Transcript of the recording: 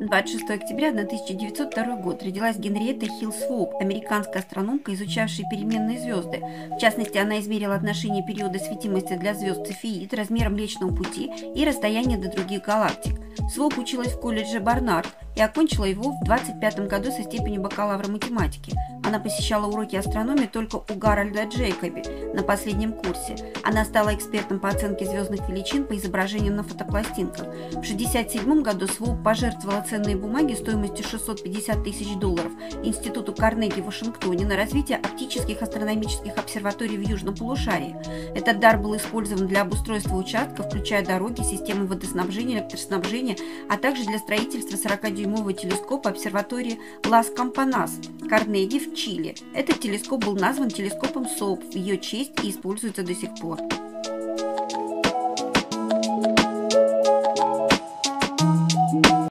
26 октября 1902 год родилась Генриетта Хилл Своуп, американская астрономка, изучавшая переменные звезды. В частности, она измерила отношение периода светимости для звезд Цефеид, размера Млечного Пути и расстояние до других галактик. Своуп училась в колледже Барнард и окончила его в 25 году со степенью бакалавра математики. Она посещала уроки астрономии только у Гарольда Джейкоби на последнем курсе. Она стала экспертом по оценке звездных величин по изображениям на фотопластинках. В 1967 году Своуп пожертвовала ценные бумаги стоимостью $650 тысяч Институту Карнеги в Вашингтоне на развитие оптических астрономических обсерваторий в Южном полушарии. Этот дар был использован для обустройства участков, включая дороги, системы водоснабжения, электроснабжения, а также для строительства 40-дюймового телескопа обсерватории Лас Кампанас Карнеги в Чили. Этот телескоп был назван телескопом Своуп в ее честь и используется до сих пор.